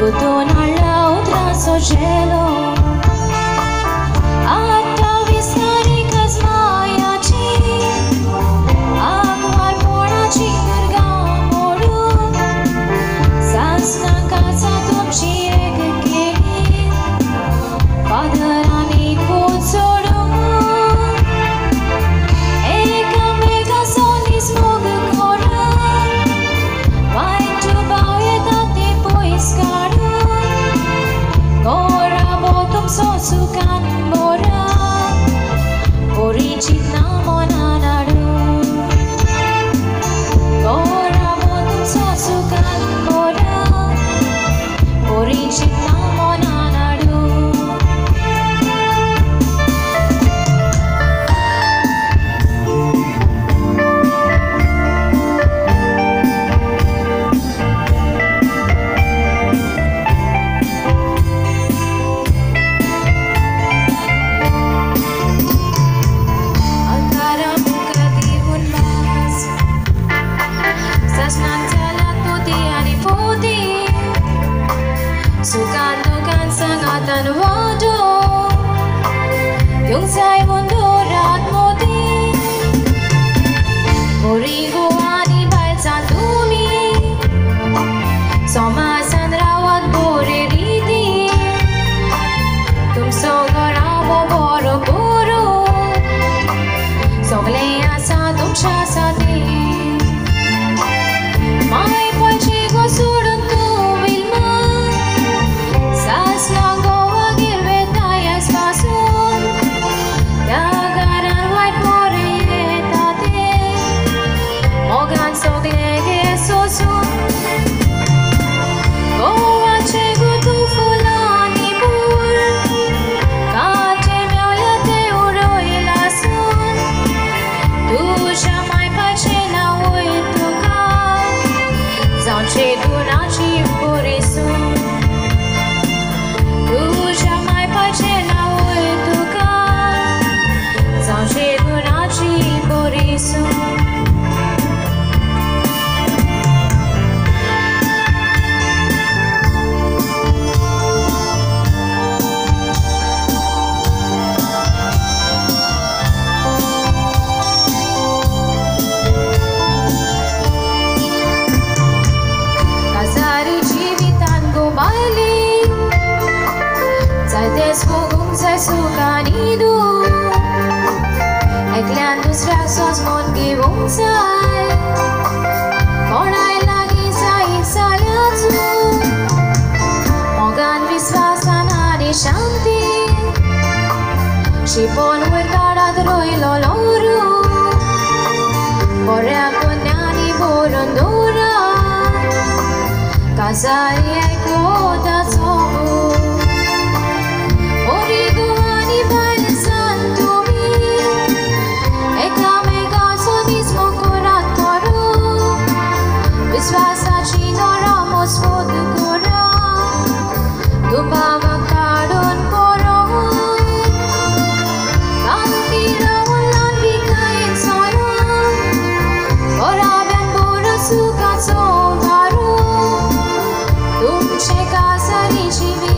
Buttona l'altra so cielo. Yung sa'y mundo rat moti Morigo ani balsan tumi Somasan rawat bore riti Tum sogaramo boro boro Sogleya sa tum shasati Mai palchego sudun tu vilma Sas lango Sukanidu Eklandus rasos mon gibungsay Konay lagi sa isalatsu Mogan visvasana di shanti Shipon wirkarat roi loloru Korea kunyani borondura Kasari eko tatsobu Visvasaci noramos vodukora Dupava kadon koron Kantira ulan bikain soyon Oraben borasukat sovaru Tumche kasari chivi